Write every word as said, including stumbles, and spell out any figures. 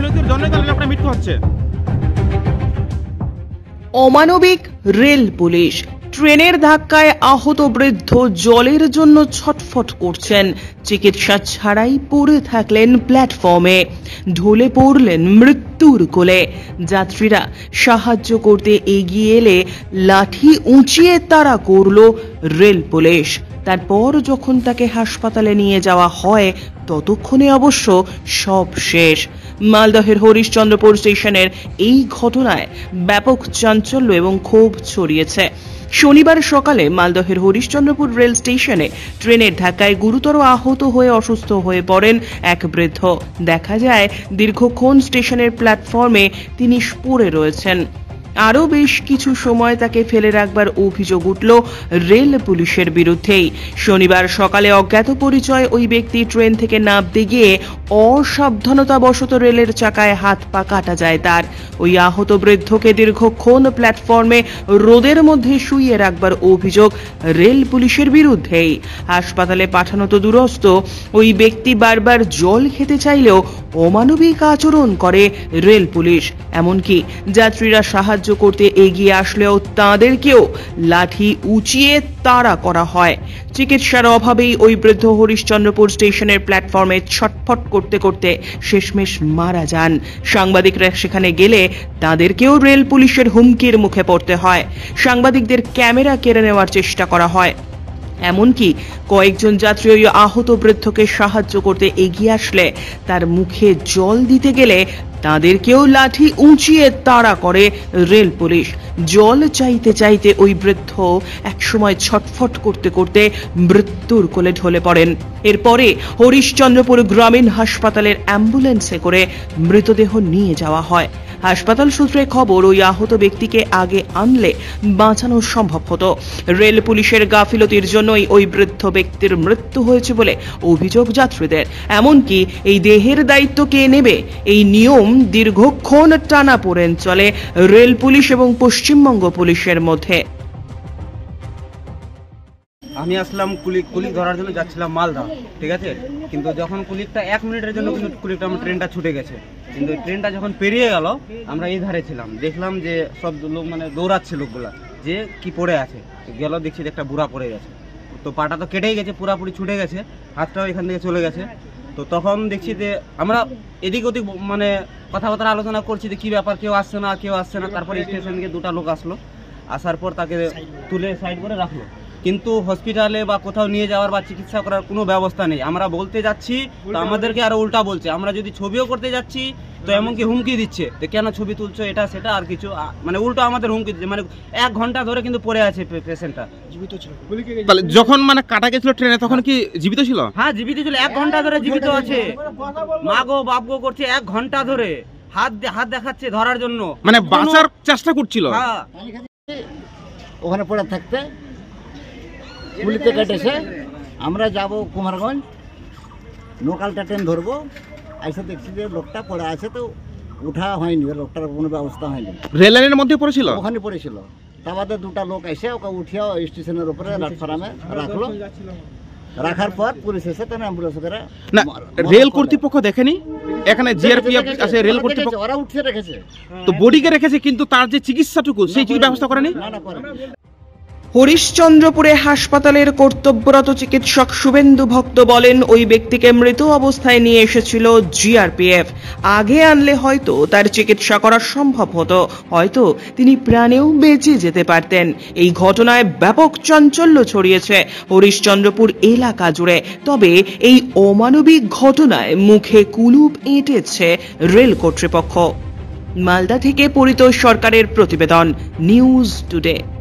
গাফিলতির জন্য তাহলে আপনার মৃত্যু হচ্ছে। অমানবিক রেল পুলিশ। ট্রেনের ধাক্কায় আহত বৃদ্ধ জলের জন্য ছটফট করছেন, চিকিৎসা ছাড়াই পড়ে থাকলেন প্ল্যাটফর্মে, ঢলে পড়লেন মৃত্যুর কোলে। যাত্রীরা সাহায্য করতে এগিয়ে এলে লাঠি উঁচিয়ে তাড়া করল রেল পুলিশ। তারপর যখন তাকে হাসপাতালে নিয়ে যাওয়া হয় ততক্ষণে অবশ্য সব শেষ। মালদহের হরিশ্চন্দ্রপুর স্টেশনের এই ঘটনায় ব্যাপক চাঞ্চল্য এবং ক্ষোভ ছড়িয়েছে। শনিবার সকালে মালদহের হরিশ্চন্দ্রপুর রেল স্টেশনে ট্রেনের ধাক্কায় গুরুতর আহত হয়ে অসুস্থ হয়ে পড়েন এক বৃদ্ধ। দেখা যায় দীর্ঘক্ষণ স্টেশনের প্ল্যাটফর্মে তিনি পড়ে রয়েছেন। আরও বেশ কিছু সময় তাকে ফেলে রাখবার অভিযোগ উঠল রেল পুলিশের বিরুদ্ধেই। শনিবার সকালে অজ্ঞাত পরিচয় ওই ব্যক্তি ট্রেন থেকে নামতে গিয়ে অসাবধানতাবশত রেলের চাকায় হাত পা কাটা যায় তার। ওই আহত বৃদ্ধকে দীর্ঘক্ষণ প্ল্যাটফর্মে রোদের মধ্যে শুইয়ে রাখবার অভিযোগ রেল পুলিশের বিরুদ্ধেই। হাসপাতালে পাঠানো তো দূরস্থ, ওই ব্যক্তি বারবার জল খেতে চাইলেও অমানবিক আচরণ করে রেল পুলিশ। এমনকি যাত্রীরা সাহায্য করতে এগিয়ে আসলেও তাঁদেরকেও লাঠি উঁচিয়ে তাড়া করা হয়। চিকিৎসার অভাবেই ওই বৃদ্ধ হরিশ্চন্দ্রপুর স্টেশনের প্ল্যাটফর্মে ছটফট করতে করতে শেষমেশ মারা যান। সাংবাদিকরা সেখানে গেলে তাদেরকেও রেল পুলিশের হুমকির মুখে পড়তে হয়। সাংবাদিকদের ক্যামেরা কেড়ে নেওয়ার চেষ্টা করা হয়। এমনকি কয়েকজন যাত্রী ওই আহত বৃদ্ধকে সাহায্য করতে এগিয়ে আসলে তার মুখে জল দিতে গেলে তাদেরকেও লাঠি উঁচিয়ে তাড়া করে রেল পুলিশ। জল চাইতে চাইতে ওই বৃদ্ধ একসময় ছটফট করতে করতে মৃত্যুর কোলে ঢলে পড়েন। এরপরে হরিশ্চন্দ্রপুর গ্রামীণ হাসপাতালের অ্যাম্বুলেন্সে করে মৃতদেহ নিয়ে যাওয়া হয়। হাসপাতাল সূত্রে খবর, ওই আহত ব্যক্তিকে আগে আনলে বাঁচানো সম্ভব হতো। রেল পুলিশের গাফিলতির জন্যই ওই বৃদ্ধ ব্যক্তির মৃত্যু হয়েছে বলে অভিযোগ যাত্রীদের। এমনকি এই দেহের দায়িত্ব কে নেবে, এই নিয়ম দীর্ঘক্ষণ টানাপোড়েন চলে রেল পুলিশ এবং পশ্চিমবঙ্গ পুলিশের মধ্যে। আমি আসলাম কুলিক কুলিক ধরার জন্য যাচ্ছিলাম মালদা, ঠিক আছে। কিন্তু যখন কুলিকটা এক মিনিটের জন্য কিন্তু কুলিকটা আমার ট্রেনটা ছুটে গেছে। কিন্তু ট্রেনটা যখন পেরিয়ে গেল, আমরা এই ধারে ছিলাম, দেখলাম যে সব লোক মানে দৌড়াচ্ছে লোকগুলা, যে কি পড়ে আছে। গেল দেখছি যে একটা বুড়া পড়ে গেছে। তো পাটা তো কেটেই গেছে, পুরাপুরি ছুটে গেছে, হাতটাও এখান থেকে চলে গেছে। তো তখন দেখছি যে আমরা এদিক ওদিক মানে কথাবার্তা আলোচনা করছি যে কী ব্যাপার, কেউ আসছে না কেউ আসছে না। তারপরে স্টেশন থেকে দুটা লোক আসলো, আসার পর তাকে তুলে সাইড করে রাখলো। কিন্তু হসপিটালে বা কোথাও নিয়ে যাওয়ার বা চিকিৎসা করার কোনো ব্যবস্থা নেই। আমরা বলতে যাচ্ছি তো আমাদেরকে আরো উল্টা বলছে। আমরা যদি ছবিও করতে যাচ্ছি তো এমনকি হুমকি দিচ্ছে যে কেন ছবি তুলছো, এটা সেটা আর কিছু, মানে উল্টো আমাদের হুমকি দিচ্ছে। মানে এক ঘন্টা ধরে কিন্তু পড়ে আছে পেশেন্টটা, জীবিত ছিল। যখন মানে কাটা গেছিল ট্রেনে তখন কি জীবিত ছিল? হ্যাঁ জীবিত ছিল, এক ঘন্টা ধরে জীবিত আছে। মা গো বাপ গো করছে এক ঘন্টা ধরে, হাত হাত দেখাচ্ছে ধরার জন্য, মানে বাঁচার চেষ্টা করছিল। হ্যাঁ ওখানে পড়ে থাকতে পুলিশে কেটেছে। আমরা যাব কুমারগঞ্জ, লোকালটা ট্রেন ধরবো, এসে দেখছি যে লোকটা পড়ে আছে, তো উঠা হয়নি, লোকটার কোনো ব্যবস্থা হয়নি। রেল লাইনের মধ্যে পড়েছিল, ওখানে পড়েছিল। তারপরে দুটা লোক এসে ওকে উঠিয়ে স্টেশনের উপরে প্ল্যাটফর্মে রাখলো। রাখার পর পুলিশ এসে তারা অ্যাম্বুলেন্স করে। না, রেল কর্তৃপক্ষ দেখেনি এখানে জিআরপিএফ আছে, রেল কর্তৃপক্ষ ওরা উঠিয়ে রেখেছে, তো বডিকে রেখেছে, কিন্তু তার যে চিকিৎসাটুকু সেই চিকিৎসা ব্যবস্থা করেনি। না না করে। হরিশ্চন্দ্রপুরে হাসপাতালের কর্তব্যরত চিকিৎসক শুভেন্দু ভক্ত বলেন, ওই ব্যক্তিকে মৃত অবস্থায় নিয়ে এসেছিল জিআরপিএফ। আগে আনলে হয়তো তার চিকিৎসা করা সম্ভব হতো, হয়তো তিনি প্রাণেও বেঁচে যেতে পারতেন। এই ঘটনায় ব্যাপক চাঞ্চল্য ছড়িয়েছে হরিশ্চন্দ্রপুর এলাকা জুড়ে। তবে এই অমানবিক ঘটনায় মুখে কুলুপ এঁটেছে রেল কর্তৃপক্ষ। মালদা থেকে পরিতোষ সরকারের প্রতিবেদন, নিউজ টুডে।